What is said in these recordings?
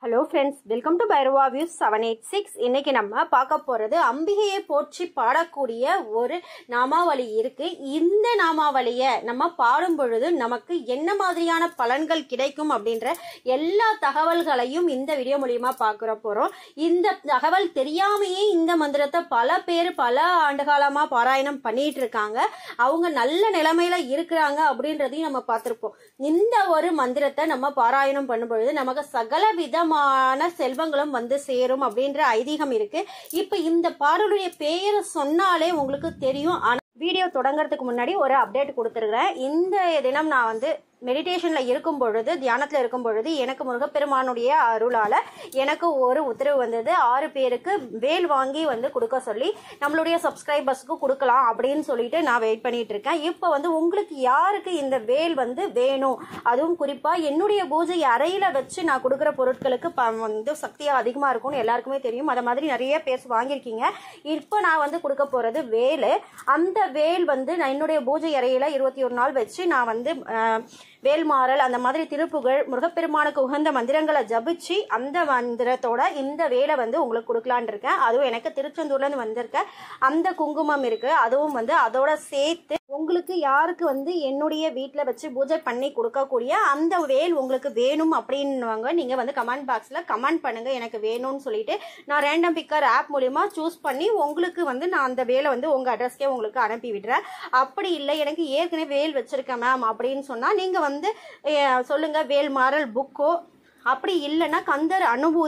Hello friends, welcome to Bhairava views 786. இன்னைக்கு நம்ம பார்க்க போகிறது அம்பிகையை போற்றி பாடக்கூடிய ஒரு நாமாவளி இருக்கு. இந்த நாமாவளியை நம்ம பாடும் பொழுது நமக்கு என்ன மாதிரியான பலன்கள் கிடைக்கும் அப்படின்ற எல்லா தகவல்களையும் இந்த வீடியோ மூலியமா பார்க்க போறோம். இந்த தகவல் தெரியாமையே இந்த மந்திரத்தை பல பேர் பல ஆண்டு காலமா பாராயணம் பண்ணிட்டு இருக்காங்க. அவங்க நல்ல நிலைமையில இருக்கிறாங்க அப்படின்றதையும் நம்ம பார்த்திருப்போம். இந்த ஒரு மந்திரத்தை நம்ம பாராயணம் பண்ணும் பொழுது நமக்கு சகல விதமான செல்வங்களும் வந்து சேரும் அப்படின்ற ஐதீகம் இருக்கு. இப்ப இந்த பாடலுடைய பெயரை சொன்னாலே உங்களுக்கு தெரியும். ஆனா வீடியோ தொடங்கறதுக்கு முன்னாடி ஒரு அப்டேட் கொடுத்துருக்கிறேன். இந்த தினம் நான் வந்து மெடிடேஷன்ல இருக்கும் பொழுது, தியானத்துல இருக்கும் பொழுது எனக்கு முருகப்பெருமானுடைய அருளால எனக்கு ஒரு உத்தரவு வந்தது. 6 பேருக்கு வேல் வாங்கி வந்து கொடுக்க சொல்லி நம்மளுடைய சப்ஸ்கிரைபர்ஸ்க்கு கொடுக்கலாம் அப்படின்னு சொல்லிட்டு நான் வெயிட் பண்ணிட்டு இருக்கேன். இப்ப வந்து உங்களுக்கு யாருக்கு இந்த வேல் வந்து வேணும், அதுவும் குறிப்பா என்னுடைய பூஜை அறையில வச்சு நான் கொடுக்குற பொருட்களுக்கு வந்து சக்தியா அதிகமா இருக்கும்னு எல்லாருக்குமே தெரியும். அத மாதிரி நிறைய பேர் வாங்கியிருக்கீங்க. இப்ப நான் வந்து கொடுக்க போறது வேலு. அந்த வேல் வந்து நான் என்னுடைய பூஜை அறையில 21 நாள் வச்சு நான் வந்து வேல்மாறல் அந்த மாதிரி திருப்புகழ் முருகப்பெருமானுக்கு உகந்த மந்திரங்களை ஜபிச்சு அந்த மந்திரத்தோட இந்த வேலை வந்து உங்களுக்கு கொடுக்கலான் இருக்கேன். அதுவும் எனக்கு திருச்செந்தூர்ல இருந்து வந்திருக்க அந்த குங்குமம் இருக்கு, அதுவும் வந்து அதோட சேர்த்து உங்களுக்கு யாருக்கு வந்து என்னுடைய வீட்டுல வச்சு பூஜை பண்ணி கொடுக்கக்கூடிய அந்த வேல் உங்களுக்கு வேணும் அப்படின்னுவாங்க, நீங்க வந்து கமெண்ட் பாக்ஸ்ல கமெண்ட் பண்ணுங்க எனக்கு வேணும்னு சொல்லிட்டு நான் ரேண்டம் பிக்கர் ஆப் மூலியமா சூஸ் பண்ணி உங்களுக்கு வந்து நான் அந்த வேலை வந்து உங்க அட்ரஸ்க்கே உங்களுக்கு அனுப்பி விடுறேன். அப்படி இல்லை எனக்கு ஏற்கனவே வேல் வச்சிருக்கேன் மேம் அப்படின்னு சொன்னா நீங்க வந்து சொல்லுங்க வேல்மாறல் புக்கோ, அப்படி இல்லைன்னா கந்தர்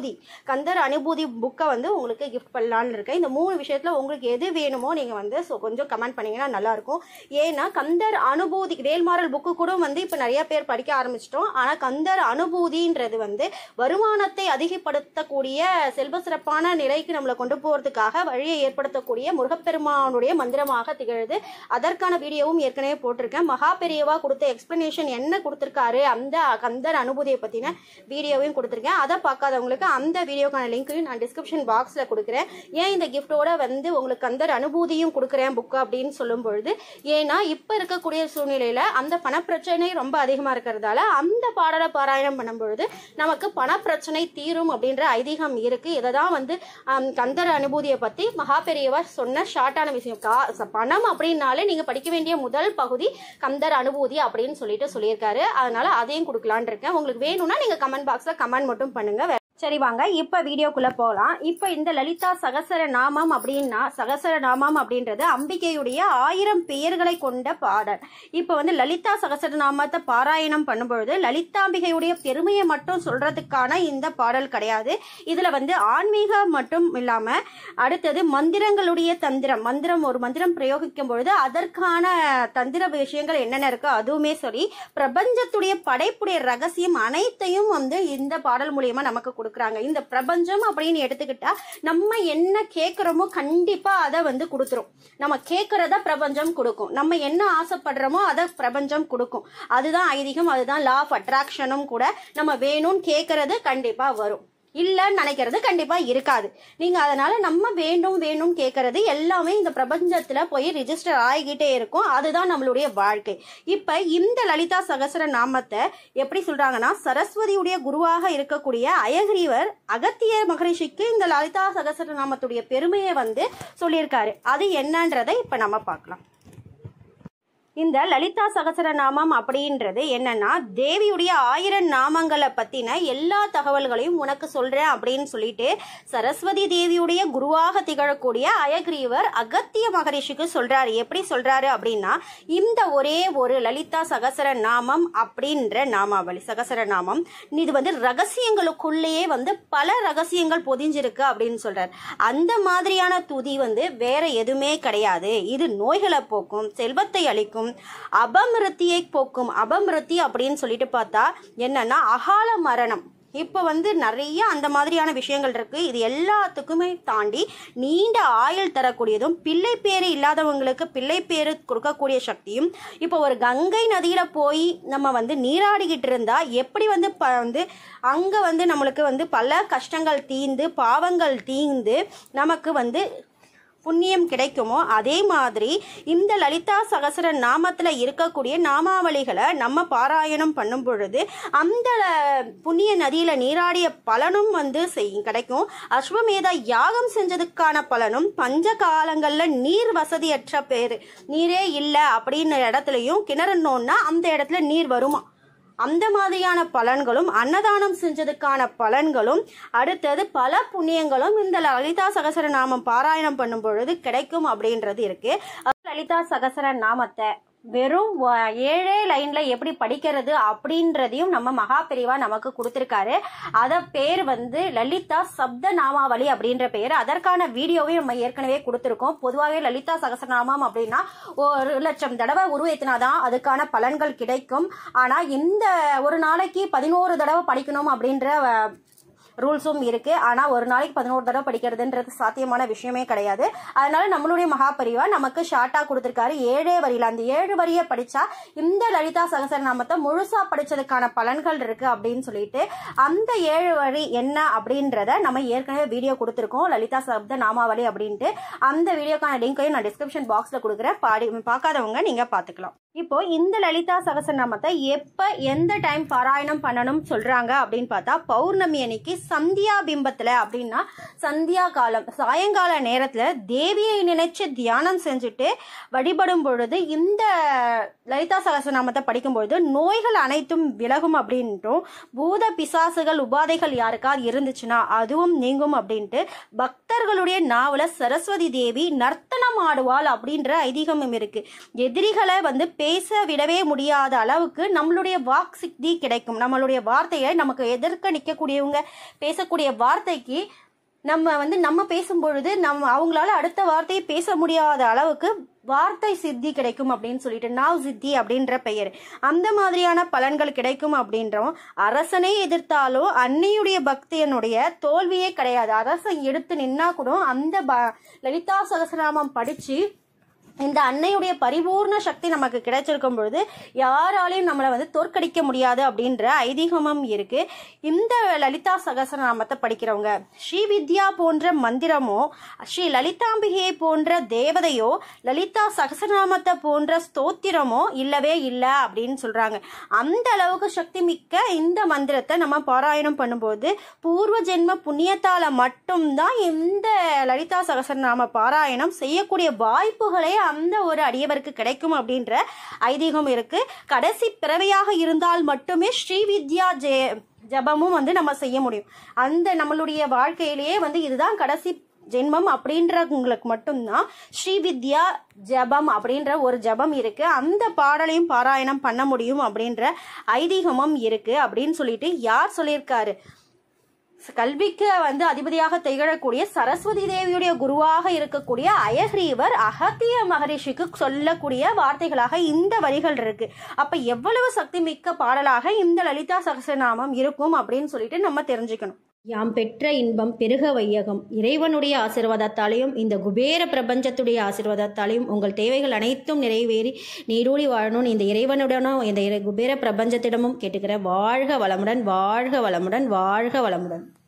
அனுபூதி புக்கை வந்து உங்களுக்கு கிஃப்ட் பண்ணலான்னு இருக்கேன். இந்த 3 விஷயத்துல உங்களுக்கு எது வேணுமோ நீங்க வந்து கொஞ்சம் கமெண்ட் பண்ணீங்கன்னா நல்லா இருக்கும். ஏன்னா கந்தர் அனுபூதி வேல்மாறல் புக்கு கூட வந்து இப்ப நிறைய பேர் படிக்க ஆரம்பிச்சிட்டோம். ஆனா கந்தர் அனுபூதின்றது வந்து வருமானத்தை அதிகப்படுத்தக்கூடிய செல்வ சிறப்பான நிலைக்கு நம்மளை கொண்டு போறதுக்காக வழியை ஏற்படுத்தக்கூடிய முருகப்பெருமானுடைய மந்திரமாக திகழுது. அதற்கான வீடியோவும் ஏற்கனவே போட்டிருக்கேன். மகா பெரியவா கொடுத்த எக்ஸ்பிளனேஷன் என்ன கொடுத்திருக்காரு அந்த கந்தர் அனுபூதியை பத்தின வீடியோவையும் கொடுத்துருக்கேன். அதை பார்க்காதவங்களுக்கு அந்த வீடியோக்கான லிங்கையும் நான் டிஸ்கிரிப்ஷன் பாக்ஸ்ல கொடுக்குறேன். ஏன் இந்த கிஃப்டோட வந்து உங்களுக்கு அந்த அனுபூதியும் கொடுக்குறேன் புக்கு அப்படின்னு சொல்லும் பொழுது, ஏன்னா இப்ப இருக்கக்கூடிய சூழ்நிலையில அந்த பணப்பிரச்சனை ரொம்ப அதிகமா இருக்கிறதால அந்த பாடலை பாராயணம் பண்ணும் பொழுது நமக்கு பணப்பிரச்சனை தீரும் அப்படின்ற ஐதீகம் இருக்கு. இதைதான் வந்து கந்தர் அனுபூதியை பத்தி மகா பெரியவா சொன்ன ஷார்ட்டான விஷயம். பணம் அப்படின்னாலே நீங்க படிக்க வேண்டிய முதல் பகுதி கந்தர் அனுபூதி அப்படின்னு சொல்லியிருக்காரு. அதனால அதையும் கொடுக்கலான் இருக்கேன். உங்களுக்கு வேணும்னா நீங்க கமெண்ட் பாக்ஸ்ல கமெண்ட் மட்டும் பண்ணுங்க. சரி வாங்க இப்ப வீடியோக்குள்ள போகலாம். இப்ப இந்த லலிதா சகசரநாமம் அப்படின்னா, சகசரநாமம் அப்படின்றது அம்பிகையுடைய 1000 பெயர்களை கொண்ட பாடல். இப்ப வந்து லலிதா சகசரநாமத்தை பாராயணம் பண்ணும்பொழுது லலிதாம்பிகையுடைய பெருமையை மட்டும் சொல்றதுக்கான இந்த பாடல் கிடையாது. இதுல வந்து ஆன்மீகம் மட்டும் இல்லாம அடுத்தது மந்திரங்களுடைய மந்திரம் ஒரு மந்திரம் பிரயோகிக்கும் பொழுது அதற்கான தந்திர விஷயங்கள் என்னென்ன இருக்கோ அதுவுமே சொல்லி பிரபஞ்சத்துடைய படைப்புடைய ரகசியம் அனைத்தையும் வந்து இந்த பாடல் மூலியமா நமக்கு கொடுக்குறாங்க. இந்த பிரபஞ்சம் அப்படின்னு எடுத்துக்கிட்டா நம்ம என்ன கேட்கிறோமோ கண்டிப்பா அதை வந்து கொடுத்துரும். நம்ம கேட்கறத பிரபஞ்சம் கொடுக்கும். நம்ம என்ன ஆசைப்படுறோமோ அதை பிரபஞ்சம் கொடுக்கும். அதுதான் ஐதீகம், அதுதான் லா ஆஃப் அட்ராக்ஷனும் கூட. நம்ம வேணும்னு கேட்கறது கண்டிப்பா வரும், இல்லன்னு நினைக்கிறது கண்டிப்பா இருக்காது. நீங்க அதனால நம்ம வேண்டும் கேட்கறது எல்லாமே இந்த பிரபஞ்சத்துல போய் ரிஜிஸ்டர் ஆகிக்கிட்டே இருக்கும். அதுதான் நம்மளுடைய வாழ்க்கை. இப்ப இந்த லலிதா சகசர நாமத்தை எப்படி சொல்றாங்கன்னா, சரஸ்வதியுடைய குருவாக இருக்கக்கூடிய அயகிரீவர் அகத்திய மகரிஷிக்கு இந்த லலிதா சகசர நாமத்துடைய பெருமையை வந்து சொல்லியிருக்காரு. அது என்னன்றதை இப்ப நம்ம பார்க்கலாம். இந்த லலிதா சகசரநாமம் அப்படின்றது என்னன்னா, தேவியுடைய 1000 நாமங்களை பத்தின எல்லா தகவல்களையும் உனக்கு சொல்றேன் அப்படின்னு சொல்லிட்டு சரஸ்வதி தேவியுடைய குருவாக திகழக்கூடிய அயகிரீவர் அகத்திய மகரிஷிக்கு சொல்றாரு. எப்படி சொல்றாரு அப்படின்னா, இந்த ஒரே ஒரு லலிதா சகசரநாமம் அப்படின்ற நாமாவளி சகசரநாமம் இது வந்து ரகசியங்களுக்குள்ளேயே வந்து பல ரகசியங்கள் பொதிஞ்சிருக்கு அப்படின்னு சொல்றாரு. அந்த மாதிரியான துதி வந்து வேற எதுவுமே கிடையாது. இது நோய்களை போக்கும், செல்வத்தை அளிக்கும், அபமிருத்தியை போக்கும். அபமிருத்தி அப்படின்னு சொல்லிட்டு பார்த்தா என்னன்னா அகால மரணம். இப்ப வந்து நிறைய அந்த மாதிரியான விஷயங்கள் இருக்கு. இது எல்லாத்துக்குமே தாண்டி நீண்ட ஆயுள் தரக்கூடியதும், பிள்ளை பேரு இல்லாதவங்களுக்கு பிள்ளை பேரு கொடுக்கக்கூடிய சக்தியும். இப்போ ஒரு கங்கை நதியில போய் நம்ம வந்து நீராடிக்கிட்டு இருந்தா எப்படி வந்து அங்க வந்து நம்மளுக்கு வந்து பல கஷ்டங்கள் தீர்ந்து பாவங்கள் தீர்ந்து நமக்கு வந்து புண்ணியம் கிடைக்குமோ அதே மாதிரி இந்த லலிதா சகஸ்ர நாமத்தில் இருக்கக்கூடிய நாமாவளிகளை நம்ம பாராயணம் பண்ணும் பொழுது அந்த புண்ணிய நதியில் நீராடிய பலனும் வந்து கிடைக்கும். அஸ்வமேத யாகம் செஞ்சதுக்கான பலனும், பஞ்ச காலங்களில் நீர் வசதியற்ற பேர் நீரே இல்லை அப்படின்ற இடத்துலையும் கிணறுனோன்னா அந்த இடத்துல நீர் வருமா, அந்த மாதிரியான பலன்களும், அன்னதானம் செஞ்சதுக்கான பலன்களும், அடுத்தது பல புண்ணியங்களும் இந்த லலிதா சகஸ்ர நாமம் பாராயணம் பண்ணும் பொழுது கிடைக்கும் அப்படின்றது இருக்கு. லலிதா சகஸ்ர நாமத்தை வெறும் 7 லைன்ல எப்படி படிக்கிறது அப்படின்றதையும் நம்ம மகாபெரிவா நமக்கு கொடுத்திருக்காரு. அத பேர் வந்து லலிதா சப்த நாமாவளி அப்படின்ற பேர். அதற்கான வீடியோவையும் நம்ம ஏற்கனவே கொடுத்திருக்கோம். பொதுவாகவே லலிதா சகஸ்ரநாமம் அப்படின்னா 1,00,000 தடவை உருவேத்தினாதான் அதுக்கான பலன்கள் கிடைக்கும். ஆனா இந்த ஒரு நாளைக்கு 11 தடவை படிக்கணும் அப்படின்ற ரூல்ஸும் இருக்கு. ஆனா ஒரு நாளைக்கு 11 தடவை படிக்கிறதுன்றது சாத்தியமான விஷயமே கிடையாது. அதனால நம்மளுடைய மகாபெரிவா நமக்கு ஷார்ட்டா கொடுத்திருக்காரு 7 வரியில. அந்த 7 வரியை படிச்சா இந்த லலிதா சகஸ்ரநாமத்தை முழுசா படிச்சதுக்கான பலன்கள் இருக்கு அப்படின்னு சொல்லிட்டு அந்த 7 வரி என்ன அப்படின்றத நம்ம ஏற்கனவே வீடியோ கொடுத்திருக்கோம், லலிதா சப்த நாமாவளி அப்படின்ட்டு. அந்த வீடியோக்கான லிங்கையும் நான் டிஸ்கிரிப்ஷன் பாக்ஸ்ல கொடுக்குறேன், பார்க்காதவங்க நீங்க பாத்துக்கலாம். இப்போ இந்த லலிதா சகஸ்ரநாமத்தை எப்ப எந்த டைம் பாராயணம் பண்ணணும் சொல்றாங்க அப்படின்னு பார்த்தா, பௌர்ணமி அன்னைக்கு சந்தியா பிம்பத்துல, அப்படின்னா சந்தியா காலம் சாயங்கால நேரத்துல தேவியை நினைச்சு தியானம் செஞ்சுட்டு வழிபடும் பொழுது இந்த லலிதா சகஸ்ரநாமத்தை படிக்கும் பொழுது நோய்கள் அனைத்தும் விலகும் அப்படின்ட்டும், பூத பிசாசுகள் உபாதைகள் யாருக்காவது இருந்துச்சுன்னா அதுவும் நீங்கும் அப்படின்ட்டு, பக்தர்களுடைய நாவல சரஸ்வதி தேவி நர்த்தனம் ஆடுவாள் அப்படின்ற ஐதீகமும் இருக்கு. எதிரிகளை வந்து பேச விடவே முடியாத அளவுக்கு நம்மளுடைய வாக் சக்தி கிடைக்கும். நம்மளுடைய வார்த்தையை நமக்கு எதிர்க்க நிற்கக்கூடியவங்க பேசக்கூடிய வார்த்தைக்கு நம்ம பேசும் பொழுது அவங்களால அடுத்த வார்த்தையை பேச முடியாத அளவுக்கு வார்த்தை சித்தி கிடைக்கும் அப்படின்னு சொல்லிட்டு நாவ் சித்தி அப்படின்ற பெயர். அந்த மாதிரியான பலன்கள் கிடைக்கும் அப்படின்றோம். அரசனை எதிர்த்தாலும் அன்னையுடைய பக்தியனுடைய தோல்வியே கிடையாது. அரசன் எடுத்து நின்னா கூட அந்த லலிதா சகஸ்ரநாமம் படிச்சு இந்த அன்னையுடைய பரிபூர்ண சக்தி நமக்கு கிடைச்சிருக்கும் பொழுது யாராலையும் நம்மளை வந்து தோற்கடிக்க முடியாது அப்படின்ற ஐதீகமும் இருக்கு. இந்த லலிதா சகஸ்ரநாமத்தை படிக்கிறவங்க ஸ்ரீ வித்யா போன்ற மந்திரமோ, ஸ்ரீ லலிதாம்பிகையை போன்ற தேவதையோ, லலிதா சகஸ்ரநாமத்தை போன்ற ஸ்தோத்திரமோ இல்லவே இல்லை அப்படின்னு சொல்றாங்க. அந்த அளவுக்கு சக்தி மிக்க இந்த மந்திரத்தை நம்ம பாராயணம் பண்ணும்போது பூர்வ ஜென்ம புண்ணியத்தால மட்டும்தான் இந்த லலிதா சகஸ்ரநாம பாராயணம் செய்யக்கூடிய வாய்ப்புகளே அந்த ஒரு அடியவருக்கு கிடைக்கும் அப்படின்ற ஐதீகம் இருக்கு. கடைசி பிறவையாக இருந்தால் மட்டுமே ஸ்ரீ வித்யா ஜபமும் வந்து நம்ம செய்ய முடியும். அந்த நம்மளுடைய வாழ்க்கையிலேயே வந்து இதுதான் கடைசி ஜென்மம் அப்படின்றவங்களுக்கு மட்டும்தான் ஸ்ரீ வித்யா ஜபம் அப்படின்ற ஒரு ஜபம் இருக்கு. அந்த பாடலையும் பாராயணம் பண்ண முடியும் அப்படின்ற ஐதீகமும் இருக்கு அப்படின்னு சொல்லிட்டு யார் சொல்லியிருக்காரு? கல்விக்கு வந்து அதிபதியாக திகழக்கூடிய சரஸ்வதி தேவியுடைய குருவாக இருக்கக்கூடிய அயக்ரீவர் அகத்திய மகரிஷிக்கு சொல்லக்கூடிய வார்த்தைகளாக இந்த வரிகள் இருக்கு. அப்ப எவ்வளவு சக்தி மிக்க பாடலாக இந்த லலிதா சகஸ்ரநாமம் இருக்கும் அப்படின்னு சொல்லிட்டு நம்ம தெரிஞ்சுக்கணும். யாம் பெற்ற இன்பம் பெருக வையகம். இறைவனுடைய ஆசீர்வாதத்தாலையும் இந்த குபேர பிரபஞ்சத்துடைய ஆசீர்வாதத்தாலையும் உங்கள் தேவைகள் அனைத்தும் நிறைவேறி நீடூழி வாழணும் இந்த இறைவனுடனும் இந்த குபேர பிரபஞ்சத்திடமும் கேட்டுக்கிற. வாழ்க வளமுடன், வாழ்க வளமுடன், வாழ்க வளமுடன்.